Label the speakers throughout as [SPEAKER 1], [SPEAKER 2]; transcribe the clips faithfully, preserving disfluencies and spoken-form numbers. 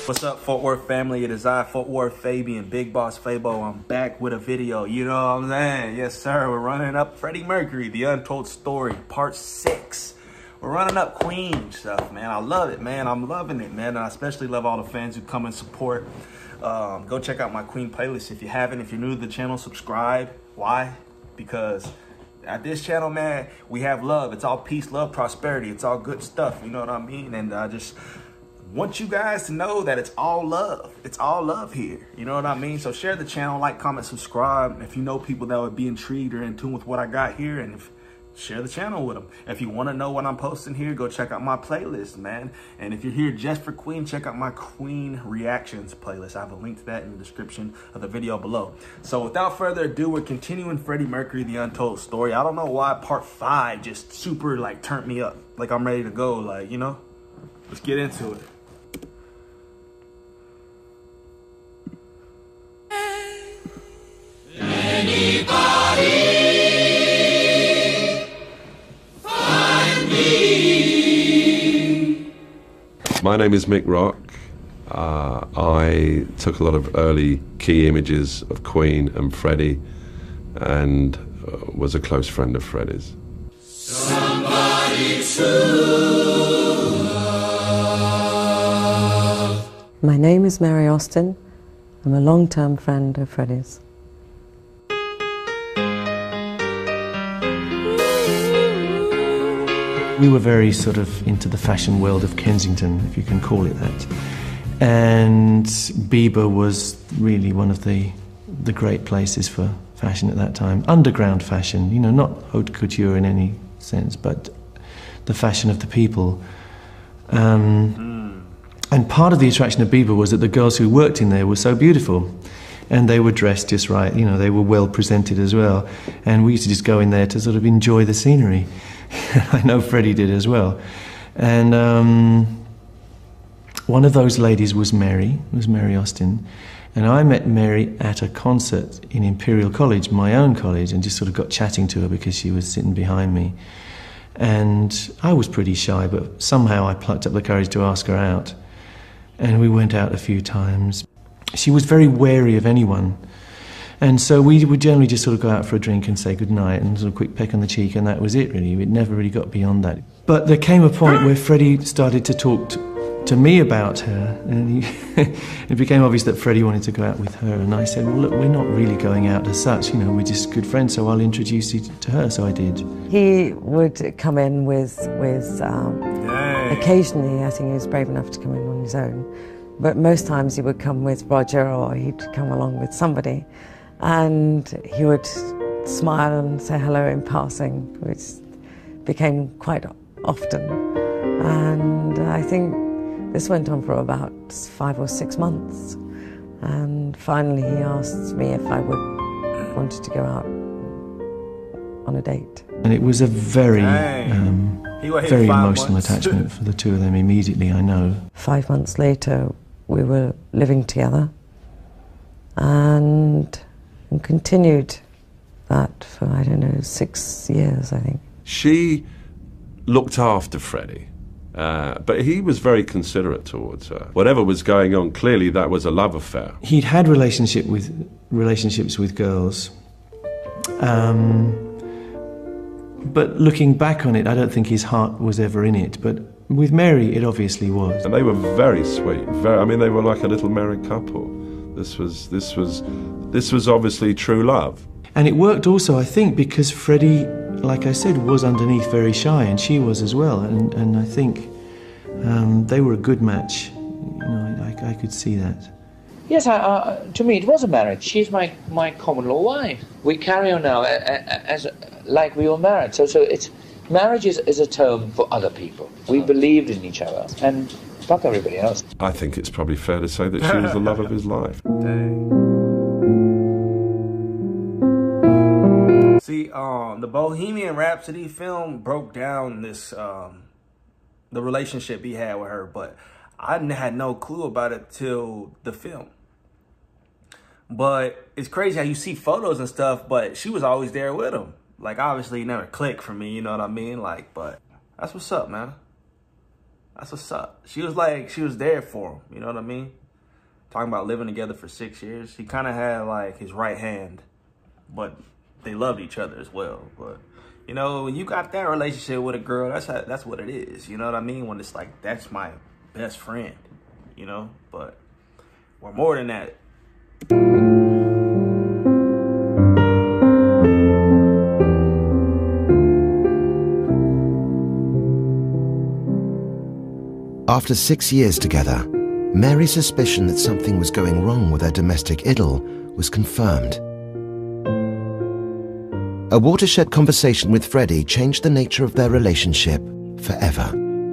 [SPEAKER 1] What's up, Fort Worth family? It is I, Fort Worth Fabian, Big Boss Fabo. I'm back with a video, you know what I'm saying? Yes, sir, we're running up Freddie Mercury, The Untold Story, part six. We're running up Queen stuff, man. I love it, man. I'm loving it, man. And I especially love all the fans who come and support. Um, go check out my Queen playlist if you haven't. If you're new to the channel, subscribe. Why? Because at this channel, man, we have love. It's all peace, love, prosperity. It's all good stuff, you know what I mean? And I just want you guys to know that it's all love. It's all love here. You know what I mean? So share the channel, like, comment, subscribe. If you know people that would be intrigued or in tune with what I got here, and if, share the channel with them. If you want to know what I'm posting here, go check out my playlist, man. And if you're here just for Queen, check out my Queen Reactions playlist. I have a link to that in the description of the video below. So without further ado, we're continuing Freddie Mercury, The Untold Story. I don't know why part five just super, like, turned me up. Like, I'm ready to go, like, you know? Let's get into it.
[SPEAKER 2] Anybody find me?
[SPEAKER 3] My name is Mick Rock. Uh, I took a lot of early key images of Queen and Freddie, and uh, was a close friend of Freddie's.
[SPEAKER 2] Somebody to love.
[SPEAKER 4] My name is Mary Austin. I'm a long-term friend of Freddie's.
[SPEAKER 5] We were very sort of into the fashion world of Kensington, if you can call it that. And Bieber was really one of the, the great places for fashion at that time. Underground fashion, you know, not haute couture in any sense, but the fashion of the people. Um, mm. And part of the attraction of Bieber was that the girls who worked in there were so beautiful. And they were dressed just right, you know, they were well presented as well. And we used to just go in there to sort of enjoy the scenery. I know Freddie did as well. And um, one of those ladies was Mary, was Mary Austin. And I met Mary at a concert in Imperial College, my own college, and just sort of got chatting to her because she was sitting behind me. And I was pretty shy, but somehow I plucked up the courage to ask her out. And we went out a few times. She was very wary of anyone. And so we would generally just sort of go out for a drink and say goodnight and sort of quick peck on the cheek, and that was it really. It never really got beyond that. But there came a point where Freddie started to talk to, to me about her, and he it became obvious that Freddie wanted to go out with her. And I said, well, look, we're not really going out as such, you know, we're just good friends, so I'll introduce you to her. So I did. He
[SPEAKER 4] would come in with, with um, occasionally, I think he was brave enough to come in on his own, but most times he would come with Roger, or he'd come along with somebody. And he would smile and say hello in passing, which became quite often. And I think this went on for about five or six months. And finally he asked me if I would wanted to go out on a date.
[SPEAKER 5] And it was a very, um, very emotional attachment for the two of them immediately, I know.
[SPEAKER 4] Five months later, we were living together. And And continued that for, I don't know, six years, I think.
[SPEAKER 3] She looked after Freddie, uh, but he was very considerate towards her. Whatever was going on, clearly that was a love affair.
[SPEAKER 5] He'd had relationship with, relationships with girls, um, but looking back on it, I don't think his heart was ever in it. But with Mary, it obviously was.
[SPEAKER 3] And they were very sweet. Very, I mean, they were like a little married couple. This was, this was, this was obviously true love.
[SPEAKER 5] And it worked also, I think, because Freddie, like I said, was underneath very shy, and she was as well. And, and I think um, they were a good match. You know, I, I could see that.
[SPEAKER 6] Yes, I, uh, to me it was a marriage. She's my, my common law wife. We carry on now as, as like we were married. So, so it's, marriage is, is a term for other people. We believed in each other. And fuck everybody else.
[SPEAKER 3] I think it's probably fair to say that she was the love of his life.
[SPEAKER 1] See, um, the Bohemian Rhapsody film broke down this, um, the relationship he had with her, but I had no clue about it till the film. But it's crazy how you see photos and stuff, but she was always there with him. Like, obviously, it never clicked for me, you know what I mean? Like, but that's what's up, man. That's what's up. She was like, she was there for him. You know what I mean? Talking about living together for six years. He kind of had like his right hand, but they loved each other as well. But you know, when you got that relationship with a girl, that's how, that's what it is. You know what I mean? When it's like, that's my best friend, you know? But we're more than that.
[SPEAKER 7] After six years together, Mary's suspicion that something was going wrong with her domestic idyll was confirmed. A watershed conversation with Freddie changed the nature of their relationship forever.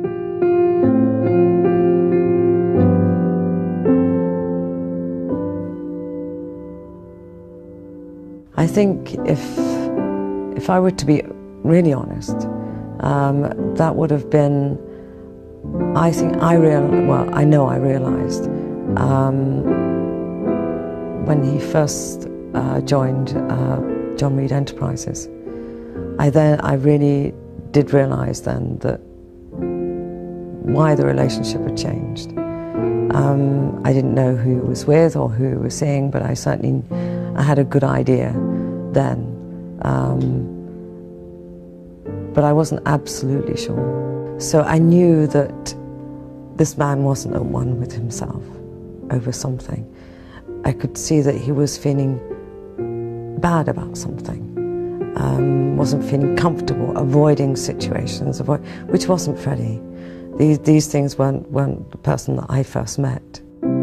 [SPEAKER 4] I think if, if I were to be really honest, um, that would have been, I think I real well, I know I realized um, when he first uh, joined uh, John Reed Enterprises. I then, I really did realize then that why the relationship had changed. Um, I didn't know who he was with or who he was seeing, but I certainly, I had a good idea then. Um, but I wasn't absolutely sure. So I knew that this man wasn't at one with himself over something. I could see that he was feeling bad about something, um, wasn't feeling comfortable, avoiding situations, avoid, which wasn't Freddie. These, these things weren't, weren't the person that I first met.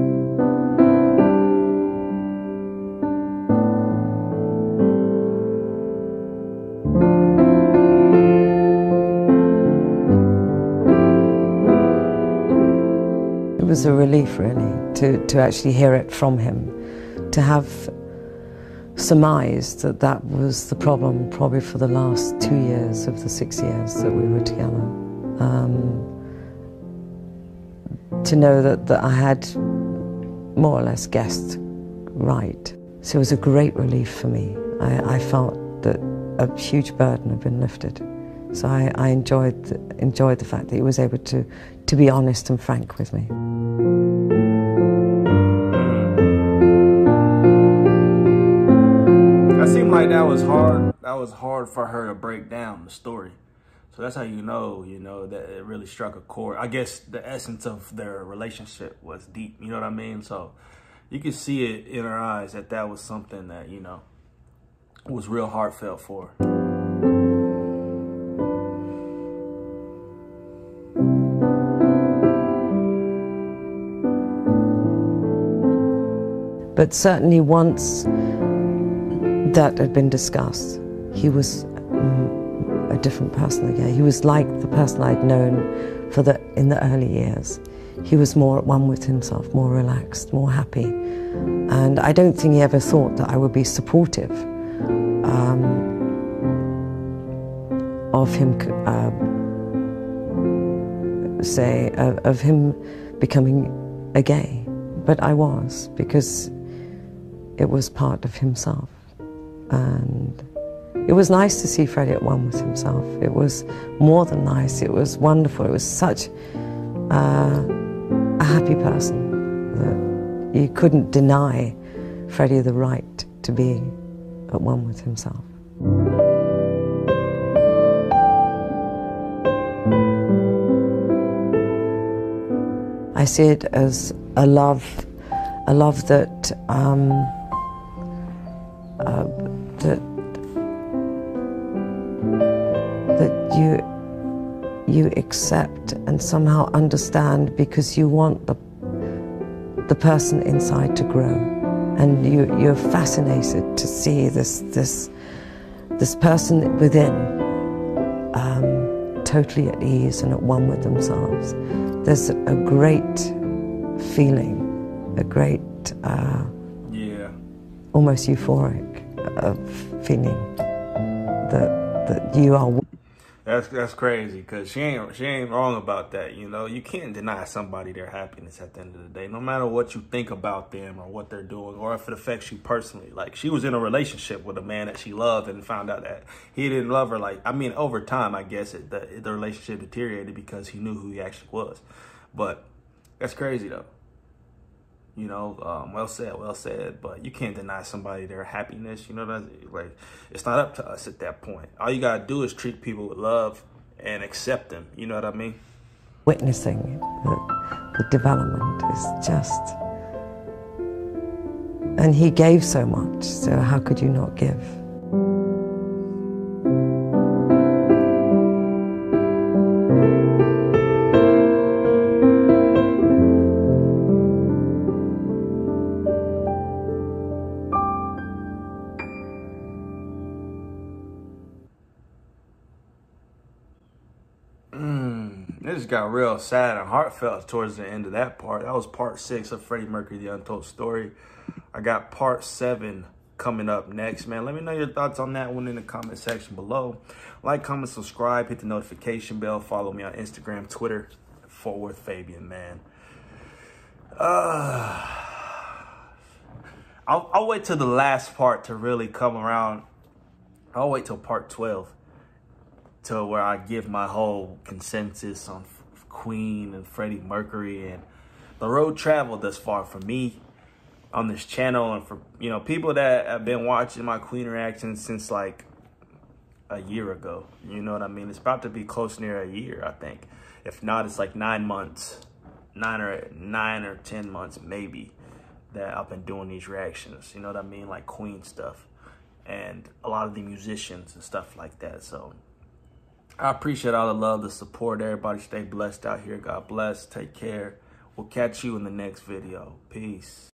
[SPEAKER 4] It was a relief, really, to, to actually hear it from him, to have surmised that that was the problem probably for the last two years of the six years that we were together. Um, to know that, that I had more or less guessed right. So it was a great relief for me. I, I felt that a huge burden had been lifted. So I, I enjoyed, the, enjoyed the fact that he was able to, to be honest and frank with me.
[SPEAKER 1] That seemed like that was hard. That was hard for her to break down the story. So that's how you know, you know, that it really struck a chord. I guess the essence of their relationship was deep, you know what I mean? So you could see it in her eyes that that was something that, you know, was real heartfelt for her.
[SPEAKER 4] But certainly once that had been discussed, he was um, a different person again. He was like the person I'd known for the, in the early years. He was more at one with himself, more relaxed, more happy. And I don't think he ever thought that I would be supportive um, of him, uh, say, uh, of him becoming a gay. But I was, because it was part of himself. And it was nice to see Freddie at one with himself. It was more than nice, it was wonderful. It was such uh, a happy person that you couldn't deny Freddie the right to be at one with himself. I see it as a love, a love that um, uh, that that you you accept and somehow understand, because you want the the person inside to grow, and you you're fascinated to see this this this person within um, totally at ease and at one with themselves. There's a great feeling, a great, uh,
[SPEAKER 1] yeah,
[SPEAKER 4] almost euphoric of feeling that that you are.
[SPEAKER 1] That's that's crazy, because she ain't she ain't wrong about that. You know, you can't deny somebody their happiness at the end of the day, no matter what you think about them or what they're doing, or if it affects you personally. Like, she was in a relationship with a man that she loved and found out that he didn't love her. Like, I mean, over time, I guess it, the the relationship deteriorated because he knew who he actually was. But that's crazy though. You know, um, well said, well said. But you can't deny somebody their happiness. You know, that's, like, it's not up to us at that point. All you gotta do is treat people with love and accept them. You know what I mean?
[SPEAKER 4] Witnessing the, the development is just, and he gave so much. So how could you not give?
[SPEAKER 1] This got real sad and heartfelt towards the end of that part. That was part six of Freddie Mercury, The Untold Story. I got part seven coming up next, man. Let me know your thoughts on that one in the comment section below. Like, comment, subscribe, hit the notification bell. Follow me on Instagram, Twitter, Fort Worth Fabian, man. Uh, I'll, I'll wait till the last part to really come around. I'll wait till part twelve. To where I give my whole consensus on Queen and Freddie Mercury and the road traveled thus far for me on this channel, and for, you know, people that have been watching my Queen reactions since like a year ago. You know what I mean? It's about to be close near a year, I think. If not, it's like nine months, nine or nine or ten months maybe, that I've been doing these reactions. You know what I mean? Like Queen stuff and a lot of the musicians and stuff like that. So I appreciate all the love, the support. Everybody stay blessed out here. God bless. Take care. We'll catch you in the next video. Peace.